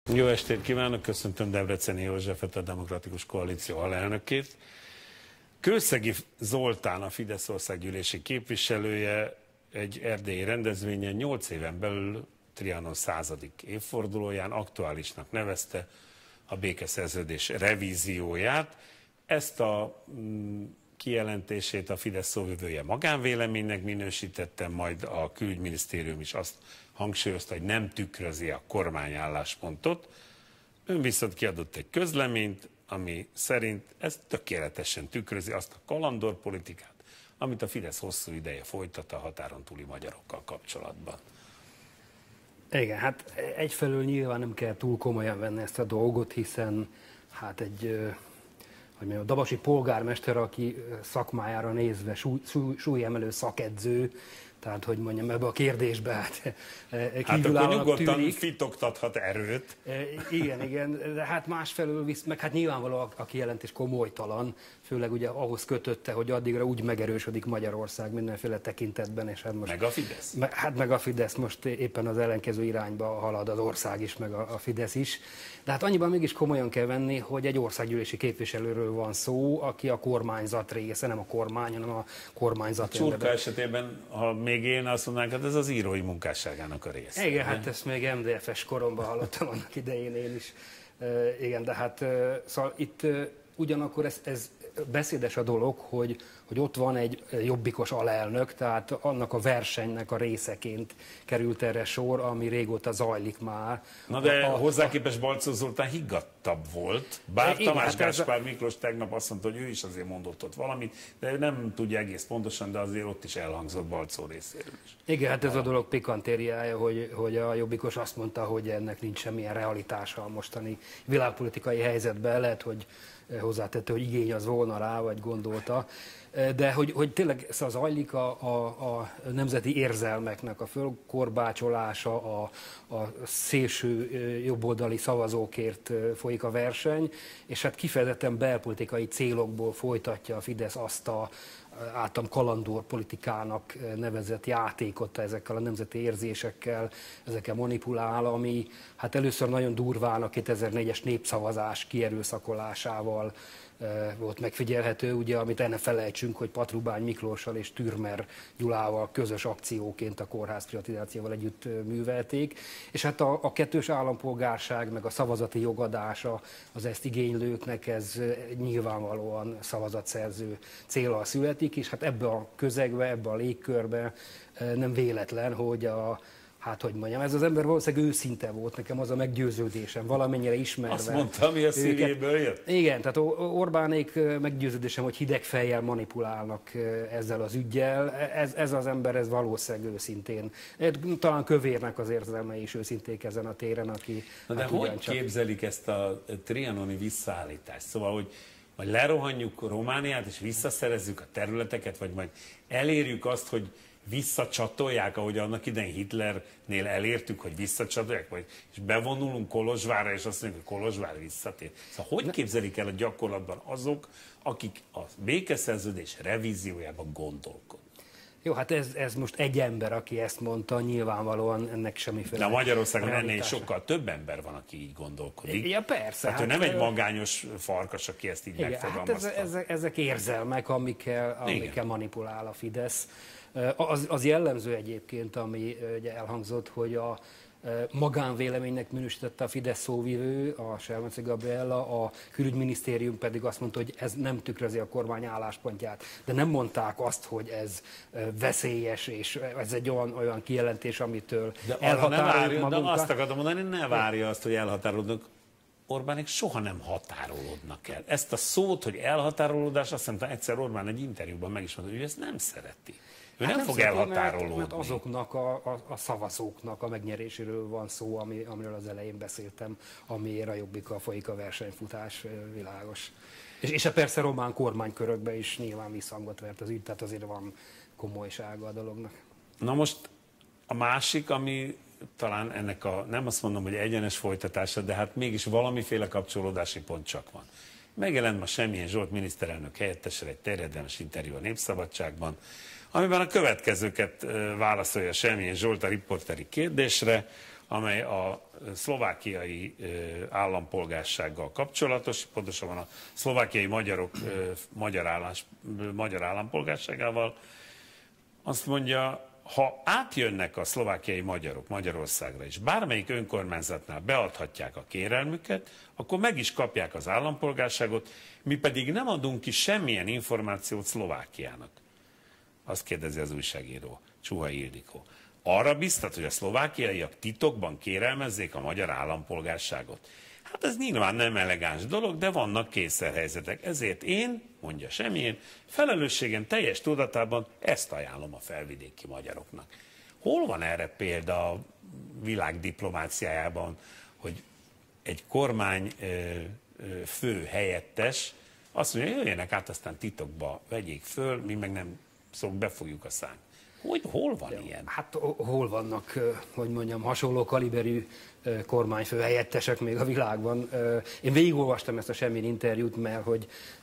Jó estét kívánok, köszöntöm Debreceni Józsefet, a Demokratikus Koalíció alelnökét. Kőszegi Zoltán, a Fidesz országgyűlési képviselője egy erdélyi rendezvényen 8 éven belül Trianon 100. évfordulóján aktuálisnak nevezte a békeszerződés revízióját. Ezt a kijelentését a Fidesz szóvivője magánvéleménynek minősítette, majd a külügyminisztérium is azt hangsúlyozta, hogy nem tükrözi a kormány álláspontot. Ön viszont kiadott egy közleményt, ami szerint ez tökéletesen tükrözi azt a kalandorpolitikát, amit a Fidesz hosszú ideje folytat a határon túli magyarokkal kapcsolatban. Igen, hát egyfelől nyilván nem kell túl komolyan venni ezt a dolgot, hiszen hát a dabasi polgármester, aki szakmájára nézve súlyemelő szakedző, tehát, hogy mondjam, ebbe a kérdésbe hát akkor nyugodtan fitoktathat erőt. Igen, de hát másfelől meg hát nyilvánvalóan a kijelentés komolytalan, főleg ugye ahhoz kötötte, hogy addigra úgy megerősödik Magyarország mindenféle tekintetben, és hát most... Meg a Fidesz? Meg a Fidesz most éppen az ellenkező irányba halad az ország is, meg a Fidesz is. De hát annyiban mégis komolyan kell venni, hogy egy országgyűlési képviselőről van szó, aki a kormányzat része, nem a kormány, hanem a kormányzat. Csurka esetében, ha még én azt mondanám, hogy ez az írói munkásságának a része. Igen, hát ezt még MDF-es koromban hallottam annak idején én is. Igen, de hát szóval itt ugyanakkor ez beszédes a dolog, hogy ott van egy jobbikos alelnök, tehát annak a versenynek a részeként került erre sor, ami régóta zajlik már. Na de hozzá képest Balczó Zoltán higgadtabb volt, bár Tamás Gáspár Miklós tegnap azt mondta, hogy ő is azért mondott ott valamit, de ő nem tudja egész pontosan, de azért ott is elhangzott Balczó részéről is. Igen, hát ez a dolog pikantériája, hogy a jobbikos azt mondta, hogy ennek nincs semmilyen realitása a mostani világpolitikai helyzetben, lehet, hogy hozzátette, hogy igény az volna rá, vagy gondolta, de hogy tényleg zajlik a nemzeti érzelmeknek a fölkorbácsolása, a szélső jobboldali szavazókért folyik a verseny, és hát kifejezetten belpolitikai célokból folytatja a Fidesz azt a általam kalandor politikának nevezett játékot ezekkel a nemzeti érzésekkel, ezekkel manipulál, ami hát először nagyon durván a 2004-es népszavazás kierőszakolásával volt megfigyelhető, ugye, amit el ne felejtsünk, hogy Patrubány Miklóssal és Türmer Gyulával közös akcióként a kórház privatizációval együtt művelték, és hát a kettős állampolgárság, meg a szavazati jogadása az ezt igénylőknek, ez nyilvánvalóan szavazatszerző céllal születik, és hát ebbe a közegbe, ebbe a légkörbe nem véletlen, hogy hát, hogy mondjam, ez az ember valószínűleg őszinte volt, nekem az a meggyőződésem, valamennyire ismerve. Azt mondta, ami a szívéből jött? Igen, tehát Orbánék meggyőződésem, hogy hideg fejjel manipulálnak ezzel az üggyel. Ez az ember, ez valószínűleg őszintén. Talán Kövérnek az érzelmei is őszinték ezen a téren, aki... Na de hát hogy képzelik ezt a trianoni visszaállítást? Szóval, hogy majd lerohanjuk Romániát, és visszaszerezzük a területeket, vagy majd elérjük azt, hogy visszacsatolják, ahogy annak idején Hitlernél elértük, hogy visszacsatolják, és bevonulunk Kolozsvárra, és azt mondjuk, hogy Kolozsvár visszatér. Szóval hogy képzelik el a gyakorlatban azok, akik a békeszerződés revíziójában gondolkodnak? Jó, hát ez most egy ember, aki ezt mondta, nyilvánvalóan ennek semmiféle... De Magyarországon ennél sokkal több ember van, aki így gondolkodik. Ja, persze. Tehát ő nem egy magányos farkas, aki ezt így megfogalmazta. Hát ezek érzelmek, amikkel manipulál a Fidesz. Az jellemző egyébként, ami ugye elhangzott, hogy a magánvéleménynek minősítette a Fidesz szóvivő, a Selmeci Gabriella, a külügyminisztérium pedig azt mondta, hogy ez nem tükrözi a kormány álláspontját. De nem mondták azt, hogy ez veszélyes, és ez egy olyan kijelentés, amitől elhatároljuk magunkat. De azt akarom mondani, ne várja azt, hogy elhatárolódnak. Orbánék soha nem határolódnak el. Ezt a szót, hogy elhatárolódás, azt hiszem, egyszer Orbán egy interjúban meg is mondta, hogy ő ezt nem szereti. Ő nem fog elhatárolódni. Mert azoknak a szavazóknak a megnyeréséről van szó, amiről az elején beszéltem, amiért a Jobbikkal folyik a versenyfutás, világos. És persze román kormánykörökben is nyilván visszhangot vert az ügy, tehát azért van komolysága a dolognak. Na most a másik, ami talán ennek nem azt mondom, hogy egyenes folytatása, de hát mégis valamiféle kapcsolódási pont csak van. Megjelent ma Semjén Zsolt miniszterelnök helyettesre egy terjedelmes interjú a Népszabadságban, amiben a következőket válaszolja Semjén Zsolt a riporteri kérdésre, amely a szlovákiai állampolgársággal kapcsolatos, pontosabban a szlovákiai magyarok magyar állampolgárságával. Azt mondja, ha átjönnek a szlovákiai magyarok Magyarországra, és bármelyik önkormányzatnál beadhatják a kérelmüket, akkor meg is kapják az állampolgárságot, mi pedig nem adunk ki semmilyen információt Szlovákiának. Azt kérdezi az újságíró, Csuhai Ildikó. Arra biztat, hogy a szlovákiaiak titokban kérelmezzék a magyar állampolgárságot. Hát ez nyilván nem elegáns dolog, de vannak kényszerhelyzetek. Ezért én, mondja Semjén, felelősségem teljes tudatában ezt ajánlom a felvidéki magyaroknak. Hol van erre példa a világ diplomáciájában, hogy egy kormány fő helyettes azt mondja, jöjjenek át, aztán titokba vegyék föl, mi meg nem befogjuk a szánk. Hol van ilyen? Hát hol vannak, hogy mondjam, hasonló kaliberű kormányfő helyettesek még a világban. Én végigolvastam ezt a Semjén interjút, mert hogy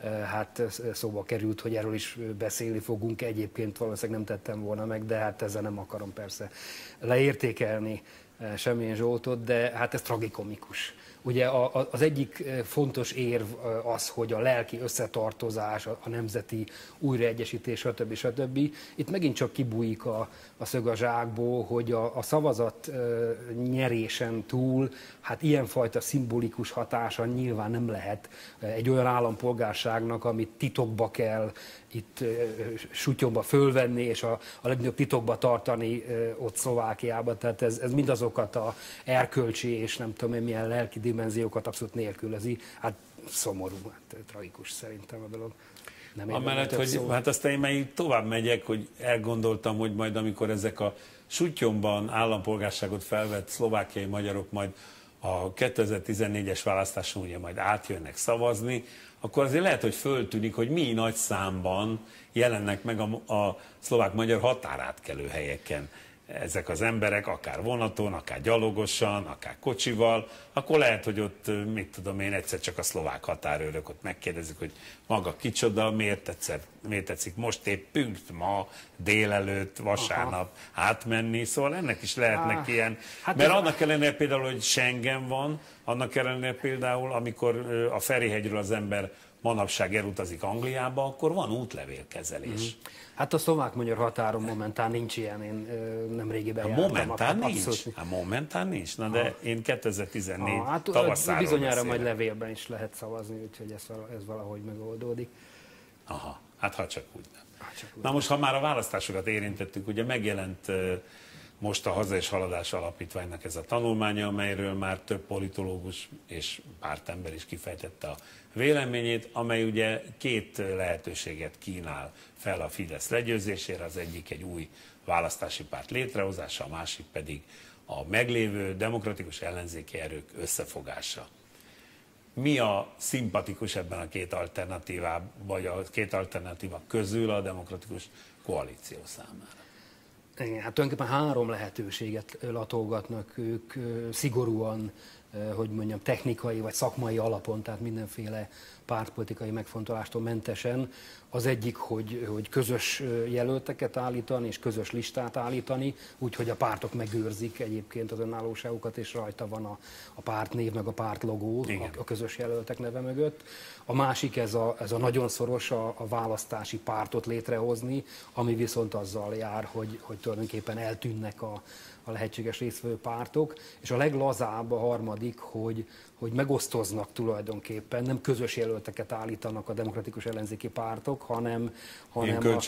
hát szóba került, hogy erről is beszélni fogunk. Egyébként valószínűleg nem tettem volna meg, de hát ezzel nem akarom persze leértékelni Semjén Zsoltot, de hát ez tragikomikus. Ugye az egyik fontos érv az, hogy a lelki összetartozás, a nemzeti újraegyesítés, stb. Itt megint csak kibújik a szög a zsákból, hogy a szavazat nyerésen túl, hát ilyenfajta szimbolikus hatása nyilván nem lehet egy olyan állampolgárságnak, amit titokba kell itt sutyomba fölvenni, és a legnagyobb titokba tartani ott Szlovákiában. Tehát ez mindazokat a erkölcsi és nem tudom én milyen lelki dimenziókat abszolút nélkülözi. Hát szomorú, hát tragikus szerintem a dolog. Amellett, hogy hát aztán én még tovább megyek, hogy elgondoltam, hogy majd amikor ezek a sutyomban állampolgárságot felvett szlovákiai magyarok majd a 2014-es választáson ugye majd átjönnek szavazni, akkor azért lehet, hogy föltűnik, hogy mi nagy számban jelennek meg a szlovák-magyar határátkelő helyeken ezek az emberek, akár vonaton, akár gyalogosan, akár kocsival, akkor lehet, hogy ott, mit tudom én, egyszer csak a szlovák határőrök ott megkérdezik, hogy maga kicsoda, miért tetszik most épp ma délelőtt, vasárnap átmenni, szóval ennek is lehetnek ilyen, hát mert annak ellenére például, hogy Schengen van, annak ellenére például, amikor a Ferihegyről az ember manapság elutazik Angliába, akkor van útlevélkezelés. Hát a szlovák-magyar határon momentán nincs ilyen, én nemrégiben jártam. Momentán nincs? Momentán nincs? Na de én 2014 tavaszáról bizonyára beszélek. majd levélben is lehet szavazni, úgyhogy ez valahogy megoldódik. Aha, hát ha csak úgy nem. Na most, ha már a választásokat érintettük, ugye megjelent most a Haza és Haladás Alapítványnak ez a tanulmánya, amelyről már több politológus és pártember is kifejtette a véleményét, amely ugye két lehetőséget kínál fel a Fidesz legyőzésére, az egyik egy új választási párt létrehozása, a másik pedig a meglévő demokratikus ellenzéki erők összefogása. Mi a szimpatikus ebben a két alternatívában, vagy a két alternatíva közül a demokratikus koalíció számára? Igen, hát tulajdonképpen három lehetőséget latolgatnak ők szigorúan, hogy mondjam, technikai vagy szakmai alapon, tehát mindenféle pártpolitikai megfontolástól mentesen. Az egyik, hogy közös jelölteket állítani és közös listát állítani, úgyhogy a pártok megőrzik egyébként az önállóságukat, és rajta van a pártnév, meg a pártlogó a közös jelöltek neve mögött. A másik ez a nagyon szoros a választási pártot létrehozni, ami viszont azzal jár, hogy tulajdonképpen eltűnnek a lehetséges résztvevő pártok, és a leglazább a harmadik, hogy megosztoznak tulajdonképpen, nem közös jelölteket állítanak a demokratikus ellenzéki pártok, hanem ugye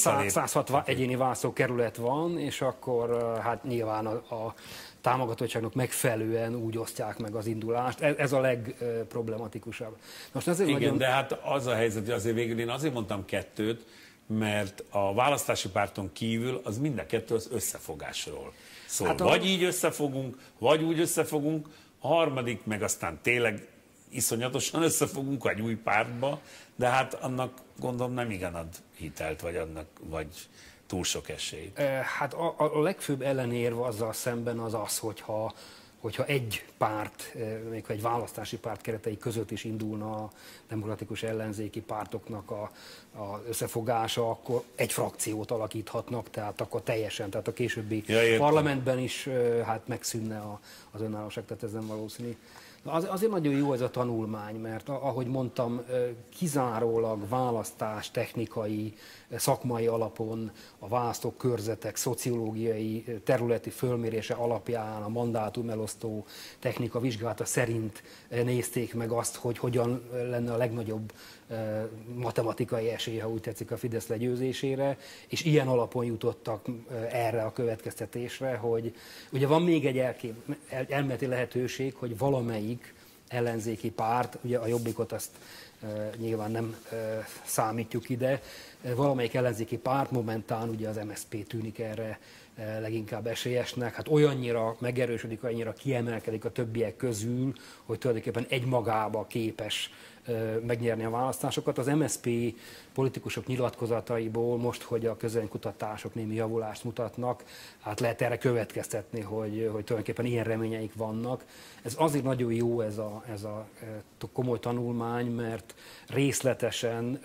160 egyéni választókerület van, és akkor hát nyilván a támogatottságnak megfelelően úgy osztják meg az indulást. Ez a legproblematikusabb. Most azért igen, de hát az a helyzet, hogy azért végül én azért mondtam kettőt, mert a választási párton kívül az mind a kettő az összefogásról szól. Hát vagy így összefogunk, vagy úgy összefogunk, a harmadik meg aztán tényleg iszonyatosan összefogunk egy új pártba, de hát annak gondolom nem igen ad hitelt, vagy túl sok esélyt. Hát a legfőbb ellenérv azzal szemben az, hogyha egy párt, még egy választási párt keretei között is indulna a demokratikus ellenzéki pártoknak a összefogása, akkor egy frakciót alakíthatnak, tehát akkor teljesen, tehát a későbbi parlamentben is hát megszűnne az önállóság, tehát ez nem valószínű. Azért nagyon jó ez a tanulmány, mert ahogy mondtam, kizárólag választás, technikai, szakmai alapon a választókörzetek szociológiai, területi fölmérése alapján a mandátumelosztó technika vizsgálata szerint nézték meg azt, hogy hogyan lenne a legnagyobb matematikai esély, ha úgy tetszik, a Fidesz legyőzésére, és ilyen alapon jutottak erre a következtetésre, hogy ugye van még egy elméleti lehetőség, hogy valamelyik ellenzéki párt, ugye a Jobbikot azt nyilván nem számítjuk ide, valamelyik ellenzéki párt momentán, ugye az MSZP tűnik erre leginkább esélyesnek, hát olyannyira megerősödik, olyannyira kiemelkedik a többiek közül, hogy tulajdonképpen egymagába képes megnyerni a választásokat. Az MSZP politikusok nyilatkozataiból most, hogy a közönkutatások némi javulást mutatnak, hát lehet erre következtetni, hogy tulajdonképpen ilyen reményeik vannak. Ez azért nagyon jó ez a komoly tanulmány, mert részletesen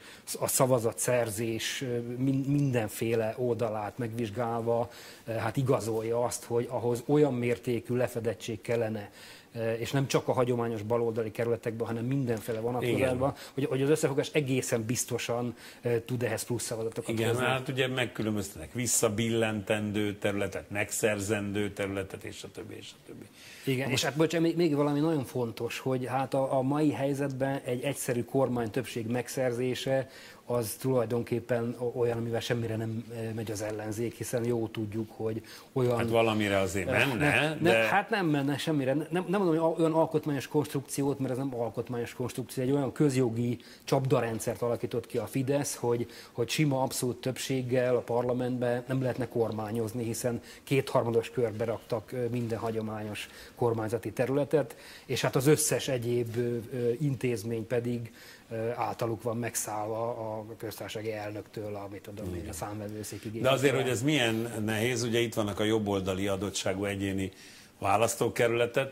a szavazatszerzés mindenféle oldalát megvizsgálva hát igazolja azt, hogy ahhoz olyan mértékű lefedettség kellene, és nem csak a hagyományos baloldali kerületekben, hanem mindenféle vonatkozásban, hogy az összefogás egészen biztosan tud ehhez plusz szavazatokat hozni. Igen, hát ugye megkülönböztenek visszabillentendő területet, megszerzendő területet, és a többi, és a többi. Igen, és hát bocsánat, még valami nagyon fontos, hogy hát a mai helyzetben egy egyszerű kormány többség megszerzése az tulajdonképpen olyan, amivel semmire nem megy az ellenzék, hiszen jó tudjuk, hogy olyan... Hát valamire azért menne, de... Hát nem menne semmire. Nem mondom, hogy olyan alkotmányos konstrukciót, mert ez nem alkotmányos konstrukció, egy olyan közjogi csapdarendszert alakított ki a Fidesz, hogy sima abszolút többséggel a parlamentben nem lehetne kormányozni, hiszen kétharmados körbe raktak minden hagyományos kormányzati területet, és hát az összes egyéb intézmény pedig általuk van megszállva a köztársasági elnöktől, amit tudom én, a számvevőszékig. De azért, hogy ez milyen nehéz, ugye itt vannak a jobboldali adottságú egyéni választókerületek,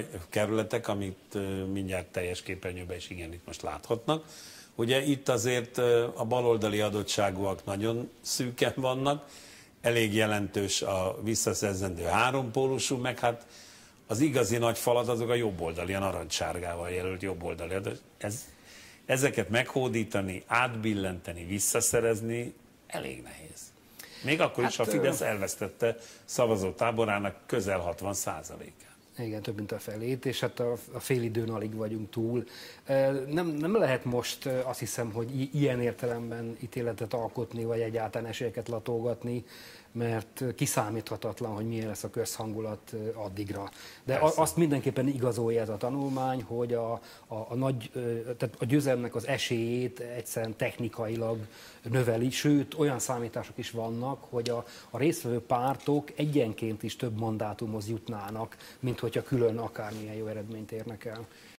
amit mindjárt teljes képernyőben is igen itt most láthatnak. Ugye itt azért a baloldali adottságúak nagyon szűken vannak, elég jelentős a visszaszerzendő hárompólusú, meg hát az igazi nagy falat azok a jobboldali, a narancssárgával jelölt jobboldali. Ezeket meghódítani, átbillenteni, visszaszerezni elég nehéz. Még akkor is, ha Fidesz elvesztette szavazótáborának közel 60%-át. Igen, több mint a felét, és hát a félidőn alig vagyunk túl. Nem lehet most azt hiszem, hogy ilyen értelemben ítéletet alkotni, vagy egyáltalán esélyeket latolgatni, mert kiszámíthatatlan, hogy milyen lesz a közhangulat addigra. De azt mindenképpen igazolja ez a tanulmány, hogy tehát a győzelemnek az esélyét egyszerűen technikailag növeli, sőt olyan számítások is vannak, hogy a résztvevő pártok egyenként is több mandátumhoz jutnának, mint hogyha külön akármilyen jó eredményt érnek el.